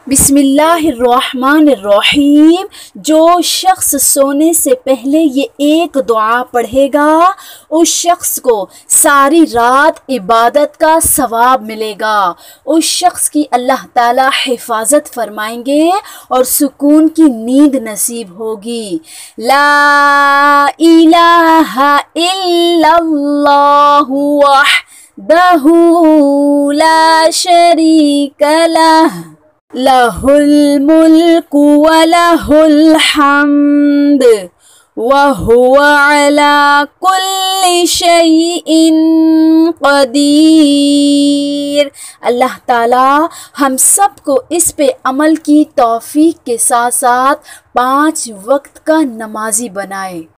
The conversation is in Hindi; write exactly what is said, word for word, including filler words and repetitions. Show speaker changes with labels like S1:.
S1: बिस्मिल्लाहिर्रहमानिर्रहीम। जो शख्स सोने से पहले ये एक दुआ पढ़ेगा उस शख्स को सारी रात इबादत का सवाब मिलेगा। उस शख्स की अल्लाह ताला हिफाजत फरमाएंगे और सुकून की नींद नसीब होगी। ला इलाहा इल्लल्लाहु वहदहू ला शरीका लह लहुल मुल्कु व लहुल हम्द व हुवा अला कुल्लि शैइन क़दीर। अल्लाह ताला हम सब को इस पे अमल की तौफीक के साथ साथ पाँच वक्त का नमाजी बनाए।